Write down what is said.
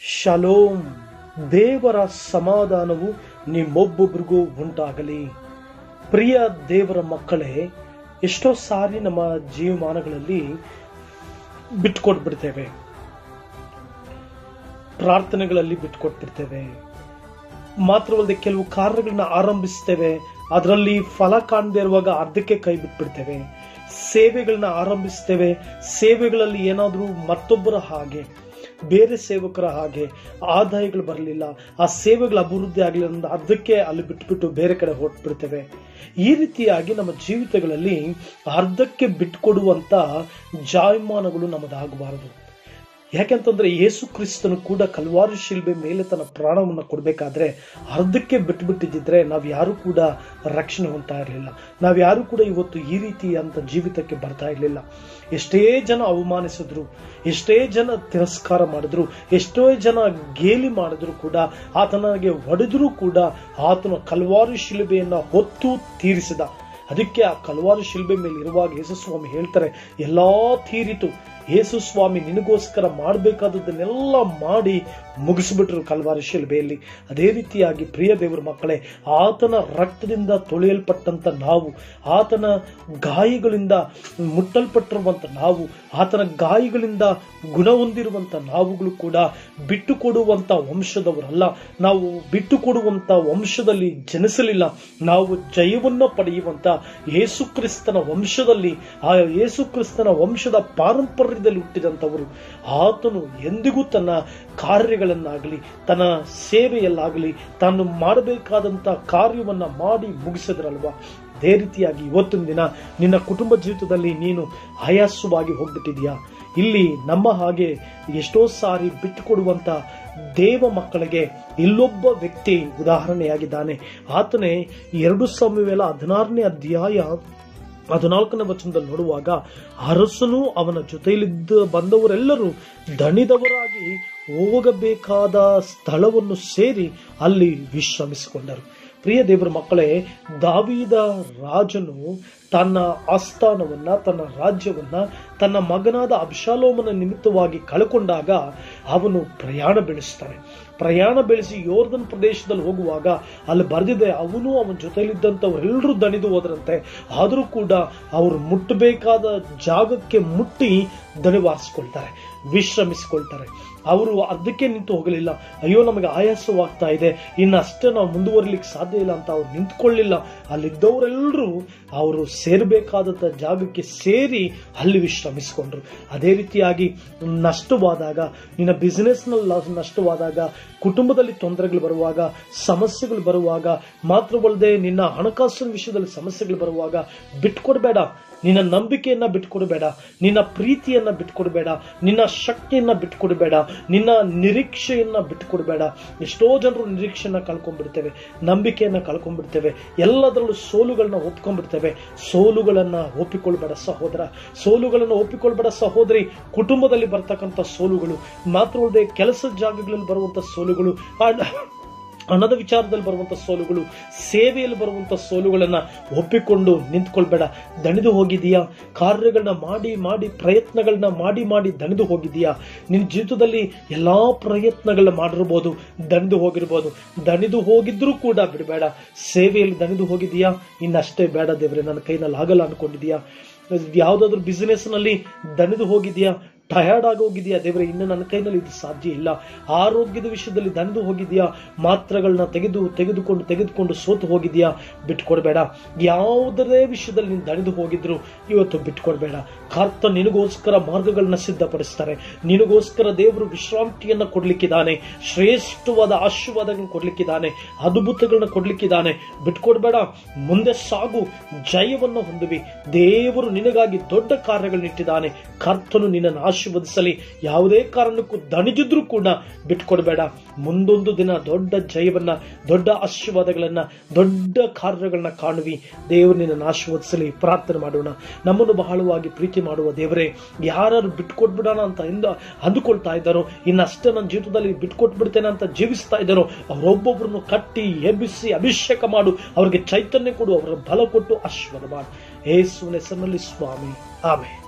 Shalom. ದೇವರ ಸಮಾಧಾನವು ನಿಮ್ಮೊಬ್ಬೊಬ್ಬರಿಗೂ ಉಂಟಾಗಲಿ. ಪ್ರಿಯ ದೇವರ ಮಕ್ಕಳೇ, ಎಷ್ಟೋ ಸಾರಿ ನಮ್ಮ ಜೀವಮಾನಗಳಲ್ಲಿ ಬಿಟ್ಕೊಟ್ಬಿಡ್ತೇವೆ, ಪ್ರಾರ್ಥನೆಗಳಲ್ಲಿ ಬಿಟ್ಕೊಟ್ಬಿಡ್ತೇವೆ. ಮಾತ್ರವಲ್ಲದೆ ಕೆಲವು ಕಾರ್ಯಗಳನ್ನ ಆರಂಭಿಸ್ತೇವೆ, ಅದರಲ್ಲಿ ಫಲ ಕಾಣದೇ ಇರುವಾಗ ಅರ್ಧಕ್ಕೆ ಕೈ ಬಿಟ್ಬಿಡ್ತೇವೆ. ಸೇವೆಗಳನ್ನ ಆರಂಭಿಸ್ತೇವೆ, ಸೇವೆಗಳಲ್ಲಿ ಏನಾದರೂ ಮತ್ತೊಬ್ಬರ ಹಾಗೆ, ಬೇರೆ ಸೇವಕರ ಹಾಗೆ ಆದಾಯಗಳು ಬರಲಿಲ್ಲ, ಆ ಸೇವೆಗಳ ಅಭಿವೃದ್ಧಿ ಆಗಲಿಲ್ಲ ಅಂದ್ರೆ ಅರ್ಧಕ್ಕೆ ಅಲ್ಲಿ ಬಿಟ್ಬಿಟ್ಟು ಬೇರೆ ಕಡೆ ಹೊರಟ್ಬಿಡ್ತೇವೆ. ಈ ರೀತಿಯಾಗಿ ನಮ್ಮ ಜೀವಿತಗಳಲ್ಲಿ ಅರ್ಧಕ್ಕೆ ಬಿಟ್ಕೊಡುವಂತ ಜಾಯಮಾನಗಳು ನಮ್ಮದಾಗಬಾರದು. ಯಾಕೆಂತಂದ್ರೆ ಯೇಸು ಕ್ರಿಸ್ತನು ಕೂಡ ಕಲ್ವಾರಿ ಶಿಲ್ಬೆ ಮೇಲೆ ತನ್ನ ಪ್ರಾಣವನ್ನು ಕೊಡಬೇಕಾದ್ರೆ ಅರ್ಧಕ್ಕೆ ಬಿಟ್ಬಿಟ್ಟಿದ್ರೆ ನಾವ್ಯಾರು ಕೂಡ ರಕ್ಷಣೆ ಹೊಂದ್ತಾ ಇರಲಿಲ್ಲ. ನಾವ್ಯಾರು ಕೂಡ ಇವತ್ತು ಈ ರೀತಿಯಂತ ಜೀವಿತಕ್ಕೆ ಬರ್ತಾ ಇರಲಿಲ್ಲ. ಎಷ್ಟೇ ಜನ ಅವಮಾನಿಸಿದ್ರು, ಎಷ್ಟೇ ಜನ ತಿರಸ್ಕಾರ ಮಾಡಿದ್ರು, ಎಷ್ಟೋ ಜನ ಗೇಲಿ ಮಾಡಿದ್ರು ಕೂಡ, ಆತನಿಗೆ ಹೊಡೆದರೂ ಕೂಡ ಆತನ ಕಲ್ವಾರಿ ಶಿಲ್ಬೆಯನ್ನ ಹೊತ್ತು ತೀರಿಸಿದ. ಅದಕ್ಕೆ ಆ ಕಲ್ವಾರಿ ಶಿಲ್ಬೆ ಮೇಲೆ ಇರುವಾಗ ಯೇಸು ಸ್ವಾಮಿ ಹೇಳ್ತಾರೆ, ಎಲ್ಲಾ ತೀರಿತು. ಯೇಸು ಸ್ವಾಮಿ ನಿನಗೋಸ್ಕರ ಮಾಡಬೇಕಾದದ್ದನ್ನೆಲ್ಲ ಮಾಡಿ ಮುಗಿಸ್ಬಿಟ್ರು ಕಲ್ವಾರಿ ಶಿಲ್ಬೆಯಲ್ಲಿ. ಅದೇ ರೀತಿಯಾಗಿ ಪ್ರಿಯ ದೇವರ ಮಕ್ಕಳೇ, ಆತನ ರಕ್ತದಿಂದ ತೊಳೆಯಲ್ಪಟ್ಟಂತ ನಾವು, ಆತನ ಗಾಯಗಳಿಂದ ಮುಟ್ಟಲ್ಪಟ್ಟಿರುವಂತ ನಾವು, ಆತನ ಗಾಯಗಳಿಂದ ಗುಣ ಹೊಂದಿರುವಂತ ನಾವುಗಳು ಕೂಡ ಬಿಟ್ಟು ಕೊಡುವಂತ ವಂಶದವರಲ್ಲ. ನಾವು ಬಿಟ್ಟು ಕೊಡುವಂತ ವಂಶದಲ್ಲಿ ಜನಿಸಲಿಲ್ಲ. ನಾವು ಜಯವನ್ನ ಪಡೆಯುವಂತ ಯೇಸು ಕ್ರಿಸ್ತನ ವಂಶದಲ್ಲಿ, ಆ ಯೇಸು ಕ್ರಿಸ್ತನ ವಂಶದ ಪಾರಂಪರ್ಯದಲ್ಲಿ ಹುಟ್ಟಿದಂಥವರು. ಆತನು ಎಂದಿಗೂ ತನ್ನ ಕಾರ್ಯಗಳನ್ನಾಗಲಿ, ತನ್ನ ಸೇವೆಯಲ್ಲಾಗಲಿ, ತಾನು ಮಾಡಬೇಕಾದಂತ ಕಾರ್ಯವನ್ನ ಮಾಡಿ ಮುಗಿಸಿದ್ರಲ್ವಾ. ಅದೇ ರೀತಿಯಾಗಿ ಇವತ್ತಿನ ದಿನ ನಿನ್ನ ಕುಟುಂಬ ಜೀವಿತದಲ್ಲಿ ನೀನು ಆಯಾಸವಾಗಿ ಹೋಗ್ಬಿಟ್ಟಿದ್ಯಾ? ಇಲ್ಲಿ ನಮ್ಮ ಹಾಗೆ ಎಷ್ಟೋ ಸಾರಿ ಬಿಟ್ಟುಕೊಡುವಂತ ದೇವ ಮಕ್ಕಳಿಗೆ ಇಲ್ಲೊಬ್ಬ ವ್ಯಕ್ತಿ ಉದಾಹರಣೆಯಾಗಿದ್ದಾನೆ. ಆತನೇ 2 ಸಮುವೇಲ 16ನೇ ಅಧ್ಯಾಯ 14ನೇ ವಚನದಲ್ಲಿ ನೋಡುವಾಗ, ಅರಸನು ಅವನ ಜೊತೆಯಲ್ಲಿದ್ದ ಬಂದವರೆಲ್ಲರೂ ದಣಿದವರಾಗಿ ಹೋಗಬೇಕಾದ ಸ್ಥಳವನ್ನು ಸೇರಿ ಅಲ್ಲಿ ವಿಶ್ರಮಿಸಿಕೊಂಡರು. ಪ್ರಿಯ ದೇವರ ಮಕ್ಕಳೇ, ದಾವೀದ ರಾಜನು ತನ್ನ ಆಸ್ಥಾನವನ್ನ, ತನ್ನ ರಾಜ್ಯವನ್ನ ತನ್ನ ಮಗನಾದ ಅಬ್ಷಾಲೋಮನ ನಿಮಿತ್ತವಾಗಿ ಕಳ್ಕೊಂಡಾಗ ಅವನು ಪ್ರಯಾಣ ಬೆಳೆಸ್ತಾನೆ. ಪ್ರಯಾಣ ಬೆಳೆಸಿ ಯೋರ್ದನ್ ಪ್ರದೇಶದಲ್ಲಿ ಹೋಗುವಾಗ ಅಲ್ಲಿ ಬರೆದಿದೆ, ಅವನು ಅವನ ಜೊತೆಯಲ್ಲಿದ್ದಂಥವರೆಲ್ಲರೂ ದಣಿದು ಹೋದ್ರಂತೆ. ಆದರೂ ಕೂಡ ಅವರು ಮುಟ್ಟಬೇಕಾದ ಜಾಗಕ್ಕೆ ಮುಟ್ಟಿ ದಣಿವಾರಿಸಿಕೊಳ್ತಾರೆ, ವಿಶ್ರಮಿಸಿಕೊಳ್ತಾರೆ. ಅವರು ಅರ್ಧಕ್ಕೆ ನಿಂತು ಹೋಗಲಿಲ್ಲ. ಅಯ್ಯೋ ನಮಗೆ ಆಯಾಸವಾಗ್ತಾ ಇದೆ, ಇನ್ನಷ್ಟೇ ನಾವು ಮುಂದುವರಿಲಿಕ್ಕೆ ಸಾಧ್ಯ ಇಲ್ಲ ಅಂತ ಅವ್ರು ನಿಂತ್ಕೊಳ್ಳಿಲ್ಲ. ಅಲ್ಲಿದ್ದವರೆಲ್ಲರೂ ಅವರು ಸೇರಬೇಕಾದಂತ ಜಾಗಕ್ಕೆ ಸೇರಿ ಅಲ್ಲಿ ವಿಶ್ರಮಿಸಿಕೊಂಡ್ರು. ಅದೇ ರೀತಿಯಾಗಿ ನಷ್ಟವಾದಾಗ, ನಿನ್ನ ಬಿಸಿನೆಸ್ ನಲ್ಲಿ ನಷ್ಟವಾದಾಗ, ಕುಟುಂಬದಲ್ಲಿ ತೊಂದರೆಗಳು ಬರುವಾಗ, ಸಮಸ್ಯೆಗಳು ಬರುವಾಗ, ಮಾತ್ರವಲ್ಲದೆ ನಿನ್ನ ಹಣಕಾಸಿನ ವಿಷಯದಲ್ಲಿ ಸಮಸ್ಯೆಗಳು ಬರುವಾಗ ಬಿಟ್ಕೊಡ್ಬೇಡ. ನಿನ್ನ ನಂಬಿಕೆಯನ್ನ ಬಿಟ್ಕೊಡ್ಬೇಡ, ನಿನ್ನ ಪ್ರೀತಿಯನ್ನ ಬಿಟ್ಕೊಡ್ಬೇಡ, ನಿನ್ನ ಶಕ್ತಿಯನ್ನ ಬಿಟ್ಕೊಡ್ಬೇಡ, ನಿನ್ನ ನಿರೀಕ್ಷೆಯನ್ನ ಬಿಟ್ಕೊಡ್ಬೇಡ. ಎಷ್ಟೋ ಜನರು ನಿರೀಕ್ಷೆಯನ್ನ ಕಳ್ಕೊಂಡ್ಬಿಡ್ತೇವೆ, ನಂಬಿಕೆಯನ್ನ ಕಳ್ಕೊಂಡ್ಬಿಡ್ತೇವೆ, ಎಲ್ಲದರಲ್ಲೂ ಸೋಲುಗಳನ್ನ ಒಪ್ಕೊಂಡ್ಬಿಡ್ತೇವೆ. ಸೋಲುಗಳನ್ನ ಒಪ್ಪಿಕೊಳ್ಬೇಡ ಸಹೋದರ, ಸೋಲುಗಳನ್ನ ಒಪ್ಪಿಕೊಳ್ಬೇಡ ಸಹೋದರಿ. ಕುಟುಂಬದಲ್ಲಿ ಬರ್ತಕ್ಕಂಥ ಸೋಲುಗಳು, ಮಾತ್ರವಲ್ಲದೆ ಕೆಲಸದ ಜಾಗಗಳಲ್ಲಿ ಬರುವಂತ ಸೋಲುಗಳು, ಹಣದ ವಿಚಾರದಲ್ಲಿ ಬರುವಂತ ಸೋಲುಗಳು, ಸೇವೆಯಲ್ಲಿ ಬರುವಂತ ಸೋಲುಗಳನ್ನ ಒಪ್ಪಿಕೊಂಡು ನಿಂತ್ಕೊಳ್ಬೇಡ. ದಣಿದು ಹೋಗಿದೀಯಾ? ಕಾರ್ಯಗಳನ್ನ ಮಾಡಿ ಮಾಡಿ, ಪ್ರಯತ್ನಗಳನ್ನ ಮಾಡಿ ಮಾಡಿ ದಣಿದು ಹೋಗಿದೀಯಾ? ನಿನ್ನ ಜೀವಿತದಲ್ಲಿ ಎಲ್ಲಾ ಪ್ರಯತ್ನಗಳನ್ನ ಮಾಡಿರ್ಬೋದು, ದಣಿದು ಹೋಗಿರ್ಬೋದು. ದಣಿದು ಹೋಗಿದ್ರೂ ಕೂಡ ಬಿಡಬೇಡ. ಸೇವೆಯಲ್ಲಿ ದಣಿದು ಹೋಗಿದೀಯಾ? ಇನ್ನಷ್ಟೇ ಬೇಡ ದೇವ್ರೆ, ನನ್ನ ಕೈನಲ್ಲಿ ಆಗಲ್ಲ ಅನ್ಕೊಂಡಿದೀಯಾ? ಯಾವ್ದಾದ್ರು ಬಿಸಿನೆಸ್ ನಲ್ಲಿ ದಣಿದು ಹೋಗಿದೀಯಾ? ಟಯರ್ಡ್ ಆಗಿ ಹೋಗಿದೆಯಾ? ದೇವರೇ, ಇನ್ನು ನನ್ನ ಕೈನಲ್ಲಿ ಇದು ಸಾಧ್ಯ ಇಲ್ಲ. ಆರೋಗ್ಯದ ವಿಷಯದಲ್ಲಿ ದಣಿದು ಹೋಗಿದೆಯಾ? ಮಾತ್ರೆಗಳನ್ನ ತೆಗೆದುಕೊಂಡು ಸೋತು ಹೋಗಿದೆಯಾ? ಬಿಟ್ಕೊಡ್ಬೇಡ. ಯಾವುದೇ ವಿಷಯದಲ್ಲಿ ನೀನು ದಣಿದು ಹೋಗಿದ್ರು ಇವತ್ತು ಬಿಟ್ಕೊಡ್ಬೇಡ. ಕರ್ತ ನಿನಗೋಸ್ಕರ ಮಾರ್ಗಗಳನ್ನ ಸಿದ್ಧಪಡಿಸ್ತಾರೆ. ನಿನಗೋಸ್ಕರ ದೇವರು ವಿಶ್ರಾಂತಿಯನ್ನ ಕೊಡ್ಲಿಕ್ಕಿದ್ದಾನೆ, ಶ್ರೇಷ್ಠವಾದ ಆಶೀರ್ವಾದಗಳನ್ನ ಕೊಡ್ಲಿಕ್ಕಿದ್ದಾನೆ, ಅದ್ಭುತಗಳನ್ನ ಕೊಡ್ಲಿಕ್ಕಿದ್ದಾನೆ. ಬಿಟ್ಕೊಡ್ಬೇಡ, ಮುಂದೆ ಸಾಗು, ಜಯವನ್ನು ಹೊಂದುವಿ. ದೇವರು ನಿನಗಾಗಿ ದೊಡ್ಡ ಕಾರ್ಯಗಳನ್ನಿಟ್ಟಿದ್ದಾನೆ. ಕರ್ತನು ನಿನ್ನನ್ನು ಆಶೀರ್ವದಿಸಲಿ. ಯಾವುದೇ ಕಾರಣಕ್ಕೂ ದಣಿದಿದ್ರು ಕೂಡ ಬಿಟ್ಕೊಡ್ಬೇಡ. ಮುಂದೊಂದು ದಿನ ದೊಡ್ಡ ಜಯವನ್ನ, ದೊಡ್ಡ ಆಶೀರ್ವಾದಗಳನ್ನ, ದೊಡ್ಡ ಕಾರ್ಯಗಳನ್ನ ಕಾಣುವಿ. ದೇವರು ನಿನ್ನನ್ನು ಆಶೀರ್ವದಿಸಲಿ. ಪ್ರಾರ್ಥನೆ ಮಾಡೋಣ. ನಮ್ಮನ್ನು ಬಹಳವಾಗಿ ಪ್ರೀತಿ ಮಾಡುವ ದೇವರೇ, ಯಾರು ಬಿಟ್ಕೊಟ್ಬಿಡೋಣ ಅಂತ ಅಂದುಕೊಳ್ತಾ ಇದ್ದಾರೋ, ಇನ್ನಷ್ಟೇ ನನ್ನ ಜೀವಿತದಲ್ಲಿ ಬಿಟ್ಕೊಟ್ಬಿಡ್ತೇನೆ ಅಂತ ಜೀವಿಸ್ತಾ ಇದ್ದಾರೋ, ಅವರೊಬ್ಬೊಬ್ಬರನ್ನು ಕಟ್ಟಿ ಎಬ್ಬಿಸಿ ಅಭಿಷೇಕ ಮಾಡು. ಅವರಿಗೆ ಚೈತನ್ಯ ಕೊಡು, ಅವರ ಬಲ ಕೊಟ್ಟು ಆಶೀರ್ವಾದ ಮಾಡು. ಯೇಸುವಿನ ಹೆಸರಿನಲ್ಲಿ ಸ್ವಾಮಿ, ಆಮೆನ್.